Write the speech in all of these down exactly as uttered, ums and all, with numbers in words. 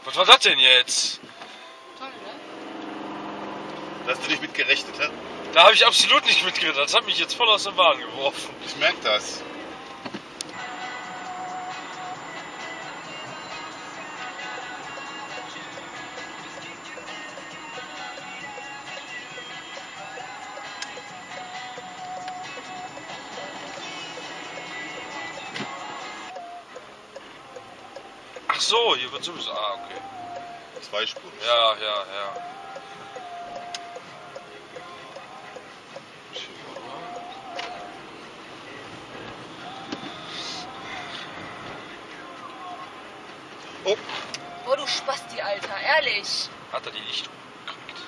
Was war das denn jetzt? Toll, ne? Da hast du nicht mit gerechnet, hä? Da habe ich absolut nicht mitgerechnet. Das hat mich jetzt voll aus der Bahn geworfen. Ich merke das. Ach so, hier wird sowieso... Ah, okay. Zweispurig. Ja, ja, ja. Oh, Boah, du Spasti, Alter, ehrlich. Hat er die Lichtung gekriegt?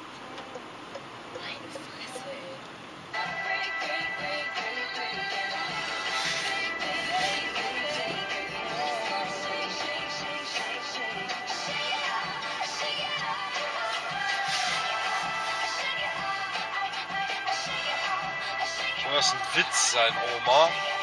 Meine Fresse, ey. Das muss ein Witz sein, Oma.